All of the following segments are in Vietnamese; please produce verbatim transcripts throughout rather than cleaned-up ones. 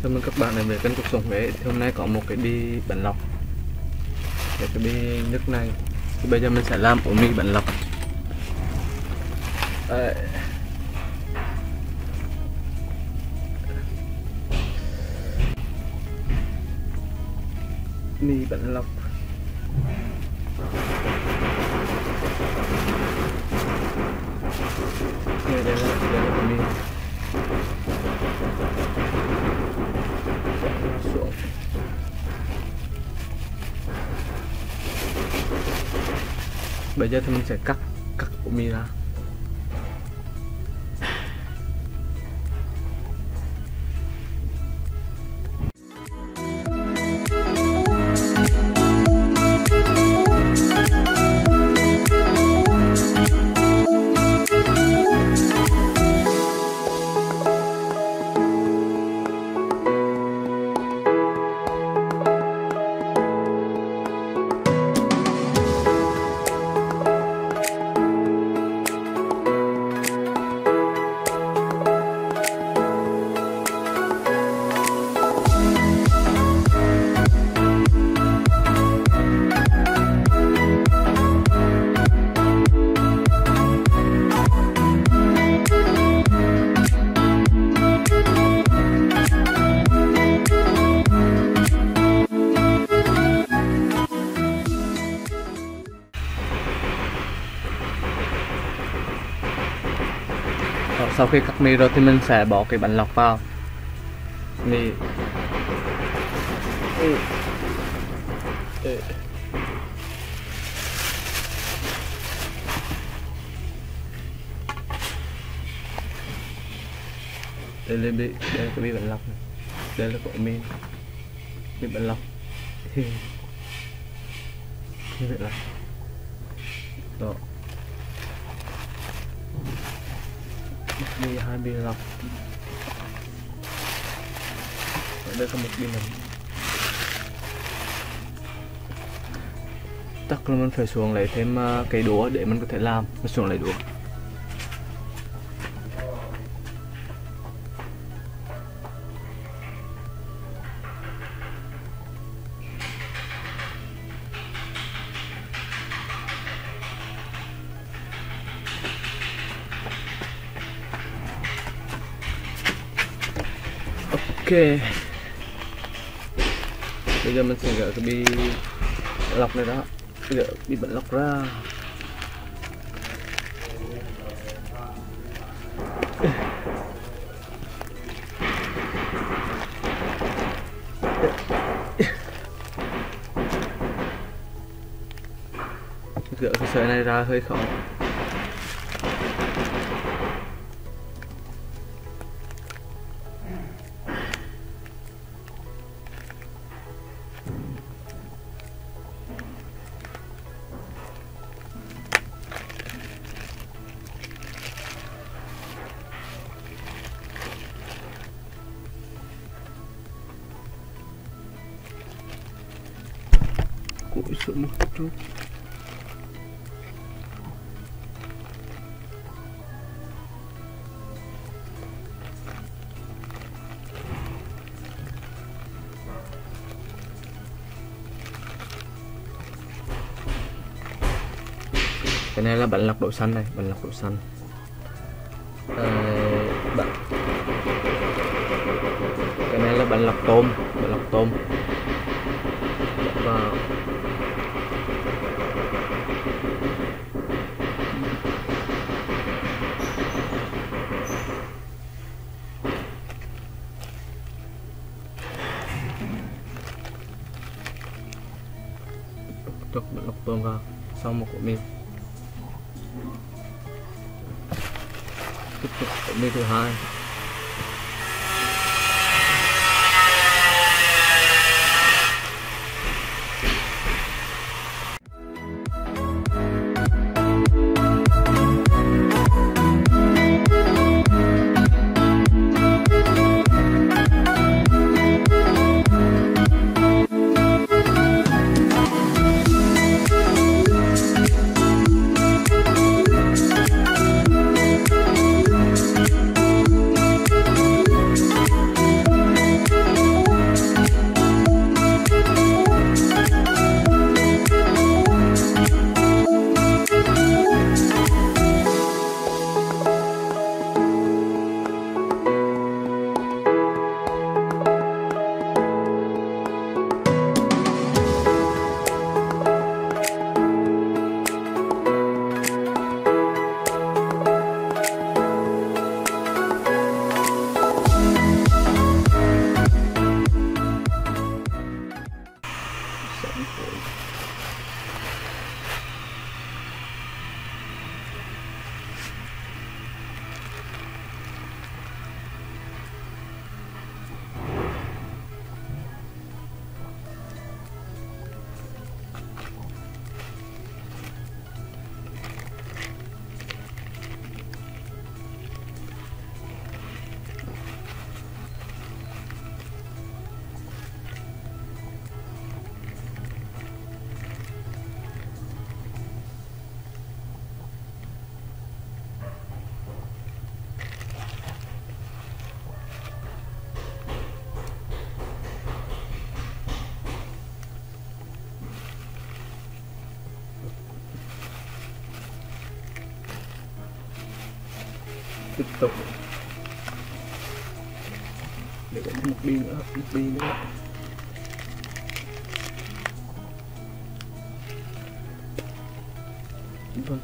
Chào mừng các bạn đến với kênh Cuộc Sống Huế. Thì hôm nay có một cái bi bánh lọc. Để cái bi nước này thì bây giờ mình sẽ làm ổ mì bánh lọc. Đây. Mì bánh lọc. Đây, đây là đây là mì. Xuống. Bây giờ thì mình sẽ cắt cắt ổ mì ra. Sau khi cắt mì rồi thì mình sẽ bỏ cái bánh lọc vào. Mì. Ừ. Ừ. Đây là bị, đây là cái mì bánh lọc này. Đây là cái mì mì bánh lọc. Như vậy là đó. Bi hai bi lọc. Ở đây có một bi nấm. Chắc là mình phải xuống lấy thêm cái đũa để mình có thể làm. Mình xuống lấy đũa. Ok. Bây giờ mình sẽ gỡ cái bi lọc này đó. Gỡ bi bánh lọc ra. Gỡ cái sợi này ra hơi khó. Cúi xuống một chút. Cái này là bánh lọc đậu xanh này, bánh lọc đậu xanh. À, bánh... Cái này là bánh lọc tôm, bánh lọc tôm. Vào. Đục bánh lọc tôm vào, xong một củ mì. Tiếp tục củ mì thứ hai. tiếp tục để có một pin nữa, một pin nữa. Vâng.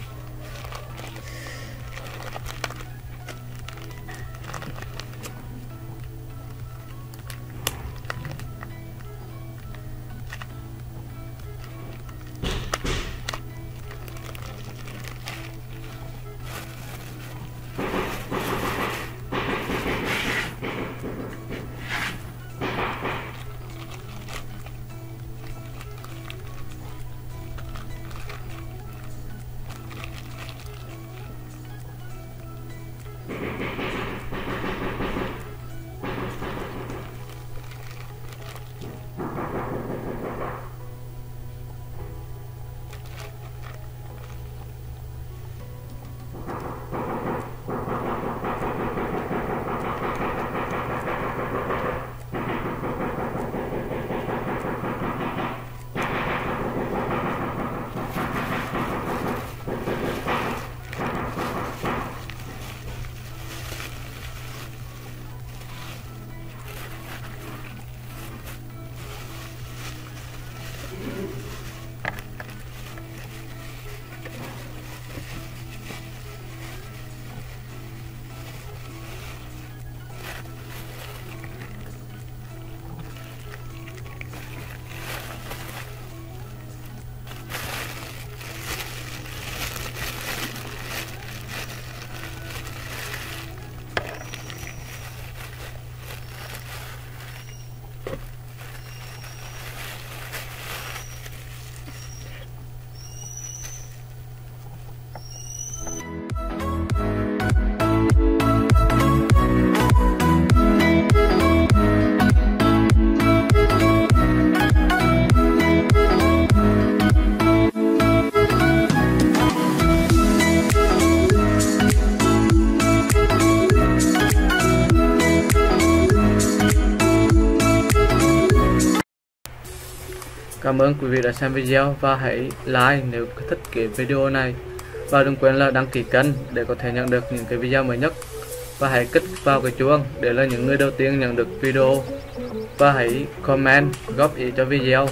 Cảm ơn quý vị đã xem video và hãy like nếu thích cái video này, và đừng quên là đăng ký kênh để có thể nhận được những cái video mới nhất, và hãy kích vào cái chuông để là những người đầu tiên nhận được video, và hãy comment góp ý cho video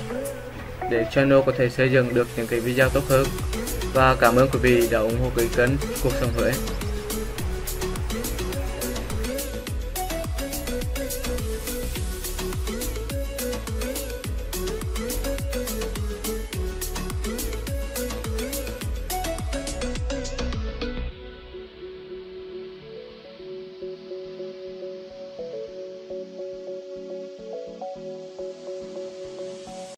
để channel có thể xây dựng được những cái video tốt hơn. Và cảm ơn quý vị đã ủng hộ cái kênh Cuộc Sống Huế.